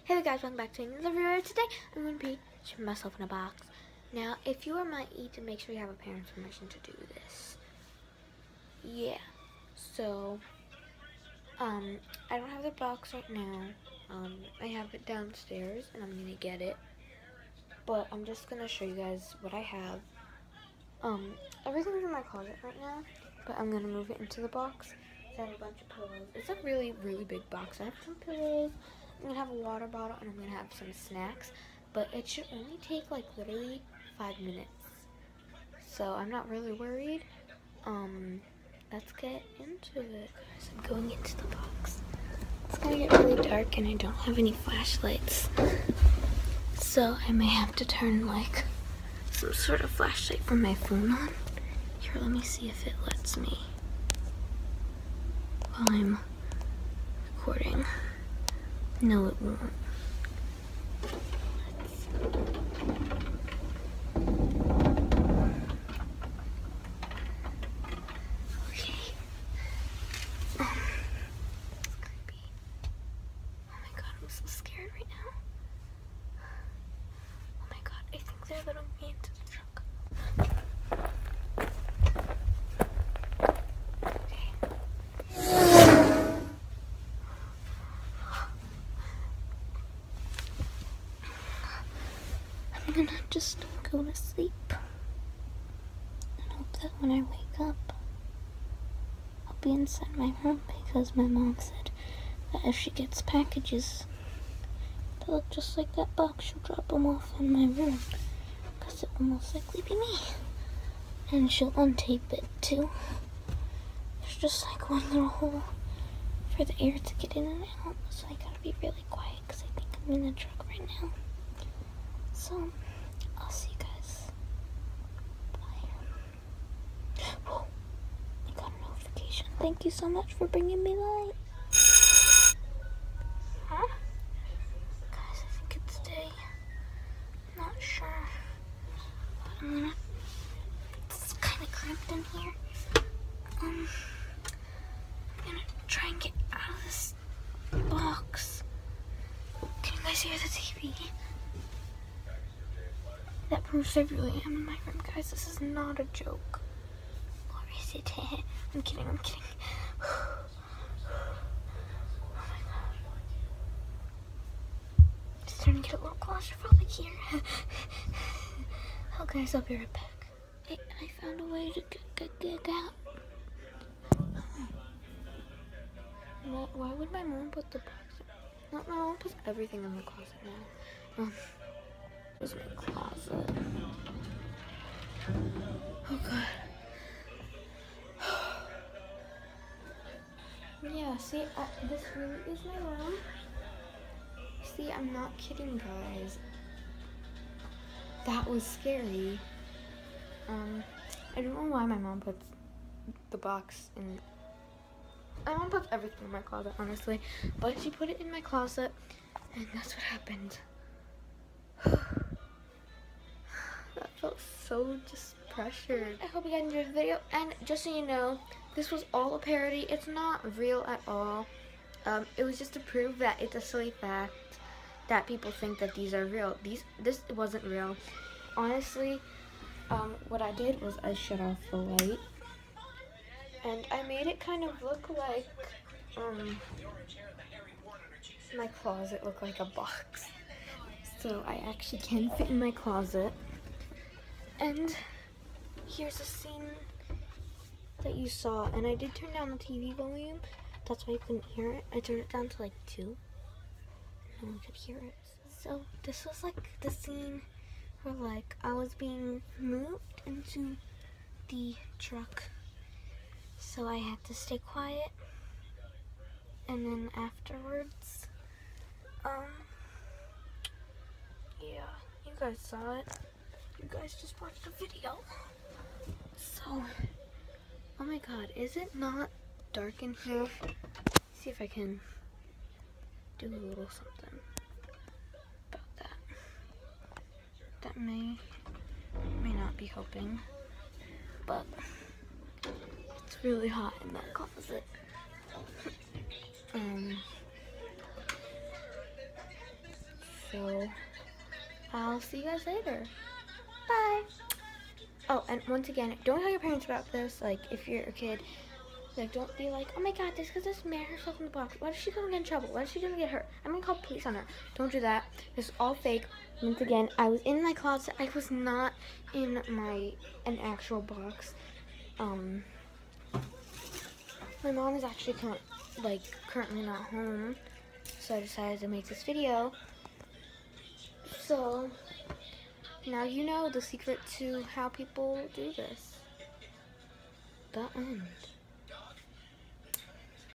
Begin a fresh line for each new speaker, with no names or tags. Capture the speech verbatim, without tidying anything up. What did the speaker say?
Hey guys, welcome back to another video. Today I'm going to be showing myself in a box. Now, if you are my E, to make sure you have a parent's permission to do this. Yeah. So, um, I don't have the box right now. Um, I have it downstairs and I'm going to get it. But I'm just going to show you guys what I have. Um, everything's in my closet right now, but I'm going to move it into the box. I have a bunch of pillows. It's a really, really big box. I have some pillows. I'm going to have a water bottle and I'm going to have some snacks. But it should only take like literally five minutes. So I'm not really worried. Um, let's get into it. Guys, I'm going into the box. It's going to get really dark and I don't have any flashlights. So I may have to turn like some sort of flashlight from my phone on. Here, let me see if it lets me while I'm recording. No, it won't. Okay. Um, it's gonna be. Oh my god, I'm so scared right now. Oh my god, I think they're letting me into the truck. I'm gonna just go to sleep and hope that when I wake up, I'll be inside my room, because my mom said that if she gets packages that look just like that box, she'll drop them off in my room, because it will most likely be me. And she'll untape it too. There's just like one little hole for the air to get in and out, so I gotta be really quiet because I think I'm in the truck right now. So, I'll see you guys. Bye. Whoa, I got a notification. Thank you so much for bringing me light. Huh? Guys, I think it's day. I'm not sure. But I'm gonna... It's kind of cramped in here. Um, I'm gonna try and get out of this box. Can you guys hear the T V? That proves I really am in my room, guys. This is not a joke. Or is it? I'm kidding, I'm kidding. Oh my god. It's starting to get a little claustrophobic here. Oh guys, I'll be right back. Hey, I found a way to get, get, get out. Why, why would my mom put the box in? No, my mom puts everything in the closet now. Um, This is my closet. Oh god. Yeah, see, uh, this really is my room. See, I'm not kidding, guys. That was scary. Um, I don't know why my mom puts the box in. My mom puts everything in my closet, honestly, but she put it in my closet, and that's what happened. That felt so just pressured. I hope you guys enjoyed the video, and just so you know, this was all a parody. It's not real at all. Um, it was just to prove that it's a silly fact that people think that these are real. These, this wasn't real. Honestly, um, what I did was I shut off the light, and I made it kind of look like, um, my closet look like a box. So I actually can fit in my closet. And here's a scene that you saw, and I did turn down the T V volume. That's why you couldn't hear it. I turned it down to like two. No one could hear it. So this was like the scene where like I was being moved into the truck. So I had to stay quiet. And then afterwards, um, yeah, you guys saw it. You guys just watched the video. So, oh my god, is it not dark in here? Let's see if I can do a little something about that. That may, may not be helping, but it's really hot in that closet. Um, So, I'll see you guys later. Bye. Oh, and once again, don't tell your parents about this. Like, if you're a kid, like, don't be like, oh my god, this because this man herself in the box. What is she gonna get in trouble? What is she gonna get hurt? I'm gonna call police on her. Don't do that. This is all fake. Once again, I was in my closet. I was not in my an actual box. Um, my mom is actually like currently not home, so I decided to make this video. So now you know the secret to how people do this. The end.